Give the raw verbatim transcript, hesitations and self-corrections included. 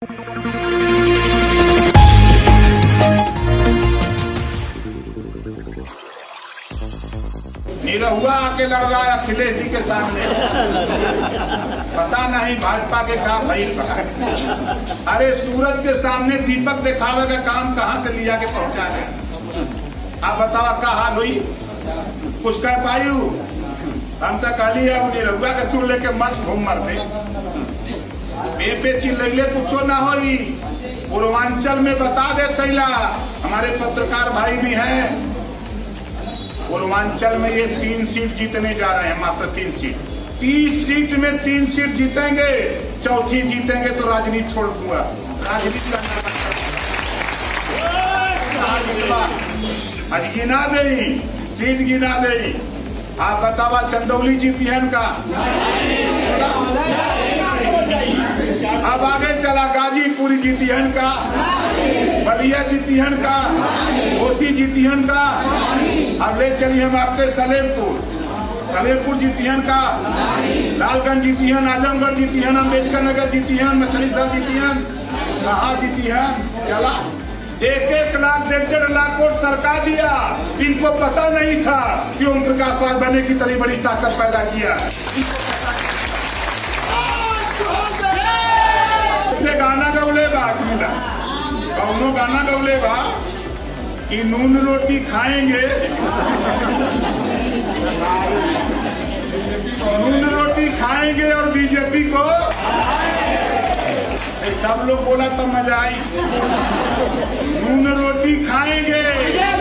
निरहुआ आके लड़ रहा है अखिलेश जी के सामने, पता नहीं भाजपा के का भइल बा। अरे सूरज के सामने दीपक दिखावे का काम कहाँ से लिया के पहुंचा गए? आप बताओ का हाल हुई? कुछ कह पायू? हम तो कहली है निरहुआ के तू लेके मत घूम मरते पे चिल्ले कुछ ना हो। पूर्वांचल में बता दे तैला, हमारे पत्रकार भाई भी हैं, पूर्वांचल में ये तीन सीट जीतने जा रहे हैं, मात्र तीन सीट। तीस सीट में तीन सीट जीतेंगे, चौथी जीतेंगे तो राजनीति छोड़ दूंगा। राजनीति करना आज गिना दे, सीट गिना दे। आप बतावा चंदौली जीती है का? अब आगे चला गाजीपुर जीती है का? बलिया जीती है का? घोसी जीती है का? अब ले चलिए हम आपके सलेमपुर, सलेमपुर जीती है का? लालगंज जीती है, आजमगढ़ जीती है, अम्बेडकर नगर जीती है, मछली सर जीती है, कहाँ जीती है? चला एक एक लाख डेढ़ डेढ़ लाख वोट सरकार दिया। इनको पता नहीं था कि ओम प्रकाश बने की तरी बड़ी ताकत पैदा किया। गाना गौले बा मिला, कौनो गाना गौले बा कि नून रोटी खाएंगे, नून रोटी खाएंगे और बीजेपी को सब लोग बोला तो मजा आई। नून रोटी खाएंगे